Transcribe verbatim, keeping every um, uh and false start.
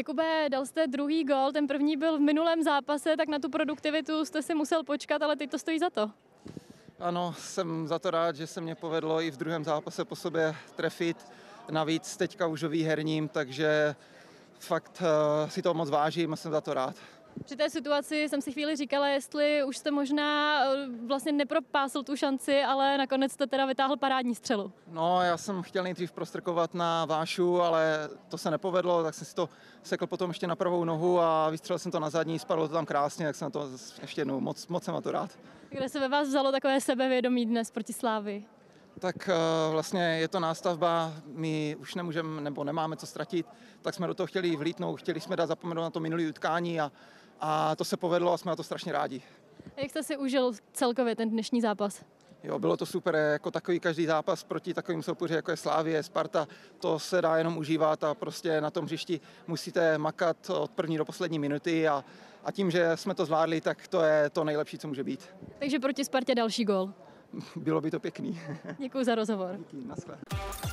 Jakube, dal jste druhý gól, ten první byl v minulém zápase, tak na tu produktivitu jste si musel počkat, ale teď to stojí za to. Ano, jsem za to rád, že se mě povedlo i v druhém zápase po sobě trefit. Navíc teďka už o výherním, takže fakt uh, si to moc vážím a jsem za to rád. Při té situaci jsem si chvíli říkala, jestli už jste možná vlastně nepropásl tu šanci, ale nakonec jste teda vytáhl parádní střelu. No, já jsem chtěl nejdřív prostrkovat na Vášu, ale to se nepovedlo, tak jsem si to sekl potom ještě na pravou nohu a vystřelil jsem to na zadní, spadlo to tam krásně, tak jsem na to ještě jednou moc, moc jsem na to rád. Kde se ve vás vzalo takové sebevědomí dnes proti Slávii? Tak uh, vlastně je to nástavba, my už nemůžeme nebo nemáme co ztratit, tak jsme do toho chtěli vlítnout, chtěli jsme dát zapomenout na to minulé utkání a, a to se povedlo a jsme na to strašně rádi. A jak jste si užil celkově ten dnešní zápas? Jo, bylo to super, jako takový každý zápas proti takovým soupeři, jako je Slavie, Sparta, to se dá jenom užívat a prostě na tom hřišti musíte makat od první do poslední minuty a, a tím, že jsme to zvládli, tak to je to nejlepší, co může být. Takže proti Spartě další gól. Bylo by to pěkný. Děkuji za rozhovor. Díky, naschle.